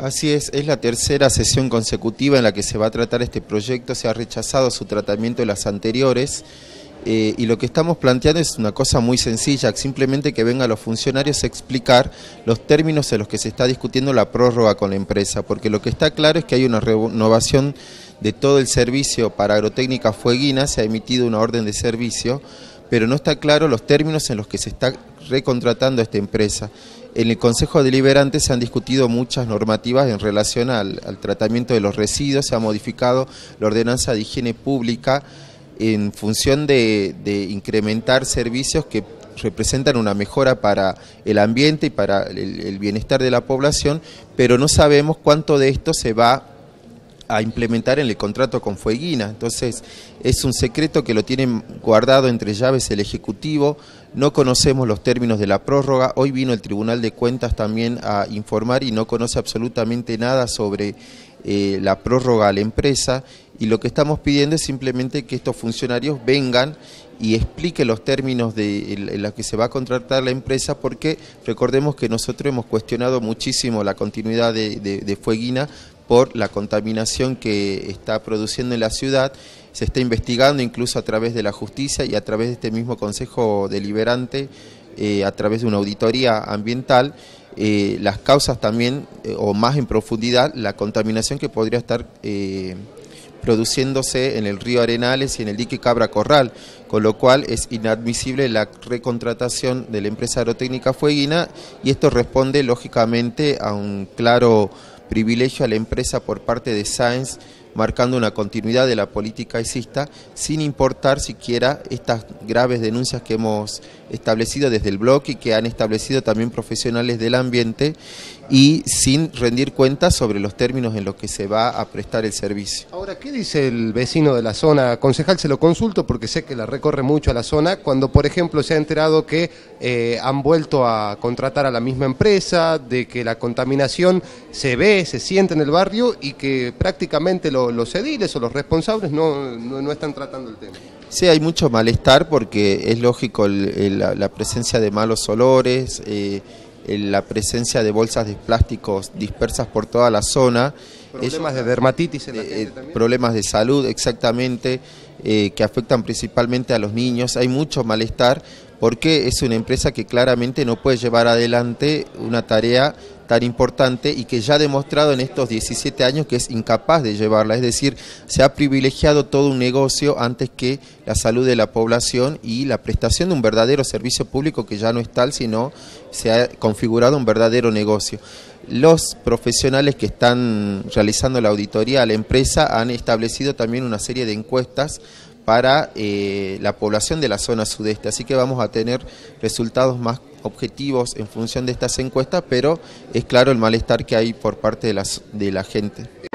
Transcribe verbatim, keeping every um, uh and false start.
Así es, es la tercera sesión consecutiva en la que se va a tratar este proyecto. Se ha rechazado su tratamiento de las anteriores eh, y lo que estamos planteando es una cosa muy sencilla, simplemente que vengan los funcionarios a explicar los términos en los que se está discutiendo la prórroga con la empresa, porque lo que está claro es que hay una renovación de todo el servicio para Agrotécnica Fueguina, se ha emitido una orden de servicio, pero no está claro los términos en los que se está recontratando a esta empresa. En el Consejo Deliberante se han discutido muchas normativas en relación al, al tratamiento de los residuos, se ha modificado la ordenanza de higiene pública en función de, de incrementar servicios que representan una mejora para el ambiente y para el, el bienestar de la población, pero no sabemos cuánto de esto se va a implementar en el contrato con Fueguina. Entonces es un secreto que lo tienen guardado entre llaves el Ejecutivo, no conocemos los términos de la prórroga. Hoy vino el Tribunal de Cuentas también a informar y no conoce absolutamente nada sobre eh, la prórroga a la empresa, y lo que estamos pidiendo es simplemente que estos funcionarios vengan y explique los términos de, en, en los que se va a contratar la empresa, porque recordemos que nosotros hemos cuestionado muchísimo la continuidad de, de, de Fueguina por la contaminación que está produciendo en la ciudad. Se está investigando incluso a través de la justicia y a través de este mismo Consejo Deliberante, eh, a través de una auditoría ambiental, eh, las causas también, eh, o más en profundidad, la contaminación que podría estar eh, produciéndose en el río Arenales y en el dique Cabra Corral, con lo cual es inadmisible la recontratación de la empresa Agrotécnica Fueguina, y esto responde lógicamente a un claro privilegio a la empresa por parte de Sáenz, marcando una continuidad de la política exista, sin importar siquiera estas graves denuncias que hemos establecido desde el bloque y que han establecido también profesionales del ambiente, y sin rendir cuentas sobre los términos en los que se va a prestar el servicio. Ahora, ¿qué dice el vecino de la zona? Concejal, se lo consulto porque sé que la recorre mucho a la zona, cuando por ejemplo se ha enterado que eh, han vuelto a contratar a la misma empresa, de que la contaminación se ve, se siente en el barrio y que prácticamente lo, los ediles o los responsables no, no, no están tratando el tema. Sí, hay mucho malestar porque es lógico el, el, la, la presencia de malos olores, eh, la presencia de bolsas de plásticos dispersas por toda la zona. Problemas de dermatitis en la gente eh, también. Problemas de salud, exactamente, eh, que afectan principalmente a los niños. Hay mucho malestar porque es una empresa que claramente no puede llevar adelante una tarea tan importante y que ya ha demostrado en estos diecisiete años que es incapaz de llevarla. Es decir, se ha privilegiado todo un negocio antes que la salud de la población y la prestación de un verdadero servicio público, que ya no es tal, sino se ha configurado un verdadero negocio. Los profesionales que están realizando la auditoría a la empresa han establecido también una serie de encuestas para eh, la población de la zona sudeste, así que vamos a tener resultados más objetivos en función de estas encuestas, pero es claro el malestar que hay por parte de, las, de la gente.